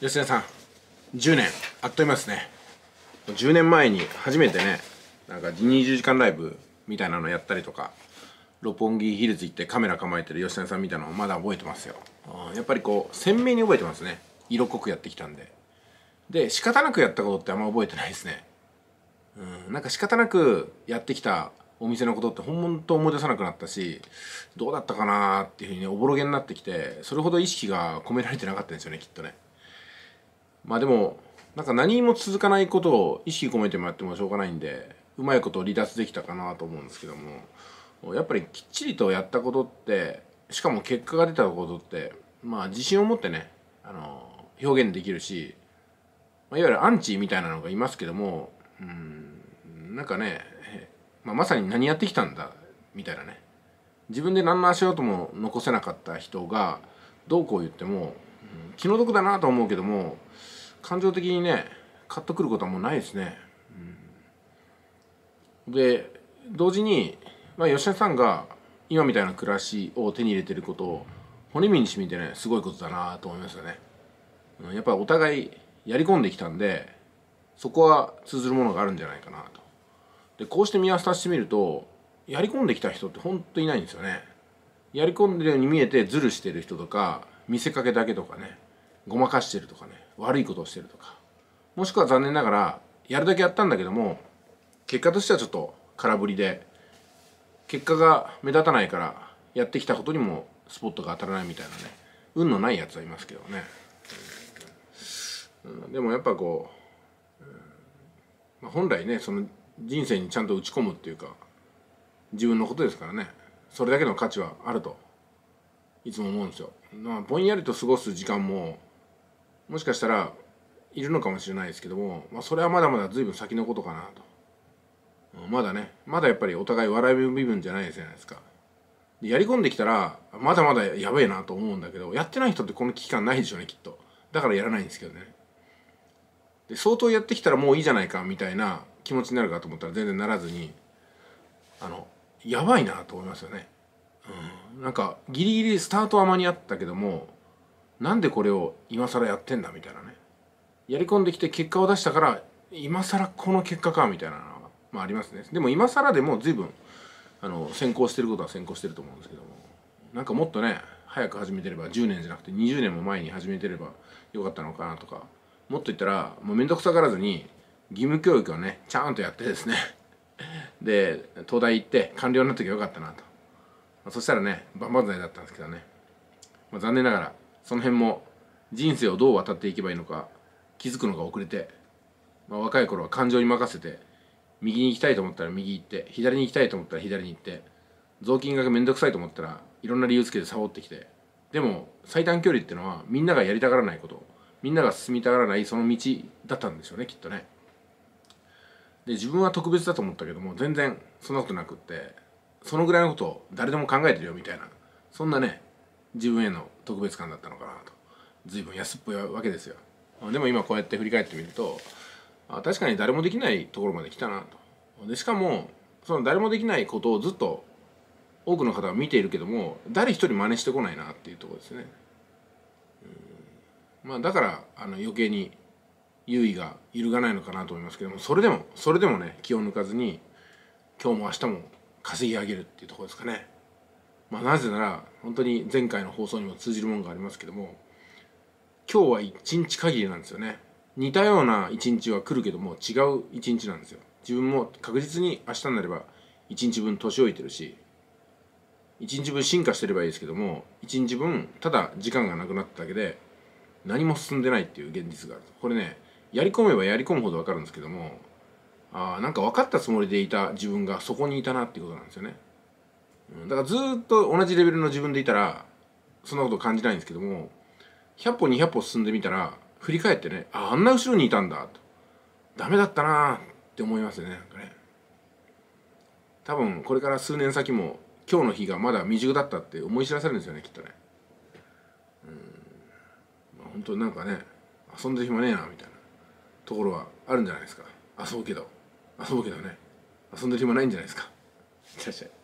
吉田さん、10年あっという間ですね。10年前に初めてね、なんか20時間ライブみたいなのやったりとか、六本木ヒルズ行ってカメラ構えてる吉田さんみたいなのをまだ覚えてますよ。やっぱりこう鮮明に覚えてますね。色濃くやってきたんで。で、仕方なくやったことってあんま覚えてないですね。なんか仕方なくやってきたお店のことって本当思い出さなくなったし、どうだったかなーっていうふうにおぼろげになってきて、それほど意識が込められてなかったんですよね、きっとね。まあでも、なんか何も続かないことを意識込めてもやってもしょうがないんで、うまいこと離脱できたかなと思うんですけども、やっぱりきっちりとやったことって、しかも結果が出たことって、まあ自信を持ってね、表現できるし、いわゆるアンチみたいなのがいますけども、なんかね、まさに何やってきたんだみたいなね、自分で何の足音も残せなかった人がどうこう言っても、気の毒だなと思うけども、感情的にねカッとくることはもうないですね。で同時に、吉田さんが今みたいな暮らしを手に入れてることを骨身に染みてね、すごいことだなと思いますよね。やっぱりお互いやり込んできたんで、そこは通ずるものがあるんじゃないかなと。でこうして見渡してみると、やり込んできた人ってほんといないんですよね。やり込んでるように見えてズルしてる人とか、見せかけだけとかね、ごまかしてるとかね、悪いことをしてるとか、もしくは残念ながらやるだけやったんだけども、結果としてはちょっと空振りで、結果が目立たないからやってきたことにもスポットが当たらないみたいなね、運のないやつはいますけどね。でもやっぱこう、本来ね、その人生にちゃんと打ち込むっていうか、自分のことですからね、それだけの価値はあるといつも思うんですよ。ぼんやりと過ごす時間ももしかしたらいるのかもしれないですけども、それはまだまだ随分先のことかなと。まだね、まだやっぱりお互い笑える部分じゃないじゃないですか。でやり込んできたらまだまだやべえなと思うんだけど、やってない人ってこの危機感ないでしょうね、きっと。だからやらないんですけどね。で相当やってきたらもういいじゃないかみたいな気持ちになるかと思ったら全然ならずに、やばいなと思いますよね。なんかギリギリスタートは間に合ったけども、なんでこれを今更やってんだみたいなね、やり込んできて結果を出したから今更この結果かみたいなのは、ありますね。でも今更でも随分先行してることは先行してると思うんですけども、なんかもっとね早く始めてれば、10年じゃなくて20年も前に始めてればよかったのかなとか、もっと言ったらもう面倒くさがらずに義務教育をねちゃんとやってですねで東大行って官僚になっときゃよかったなと。そしたらね万々歳だったんですけどね、残念ながらその辺も人生をどう渡っていけばいいのか気づくのが遅れて、若い頃は感情に任せて、右に行きたいと思ったら右行って、左に行きたいと思ったら左に行って、雑巾がめんどくさいと思ったらいろんな理由つけてサボってきて、でも最短距離ってのはみんながやりたがらないこと、みんなが進みたがらないその道だったんでしょうね、きっとね。で自分は特別だと思ったけども、全然そんなことなくって、そのぐらいのことを誰でも考えてるよみたいな、そんなね自分への特別感だったのかなと。随分安っぽいわけですよ。でも今こうやって振り返ってみると、確かに誰もできないところまで来たなと。でしかもその誰もできないことをずっと多くの方が見ているけども、誰一人真似してこないなっていうところですね。だから余計に優位が揺るがないのかなと思いますけども、それでもね気を抜かずに今日も明日も稼ぎ上げるっていうところですかね。なぜなら本当に前回の放送にも通じるものがありますけども、今日は一日限りなんですよね。似たような一日は来るけども違う一日なんですよ。自分も確実に明日になれば一日分年老いてるし、一日分進化してればいいですけども、一日分ただ時間がなくなっただけで何も進んでないっていう現実がある。これね、やり込めばやり込むほど分かるんですけども、なんか分かったつもりでいた自分がそこにいたなっていうことなんですよね。だからずっと同じレベルの自分でいたらそんなこと感じないんですけども、100歩200歩進んでみたら振り返ってね、あんな後ろにいたんだと、ダメだったなって思いますよね。なんかね、多分これから数年先も今日の日がまだ未熟だったって思い知らされるんですよね、きっとね。本当になんかね、遊んでる暇ねえなみたいなところはあるんじゃないですか。遊ぶけどね、遊んでる暇ないんじゃないですか。いらっしゃい。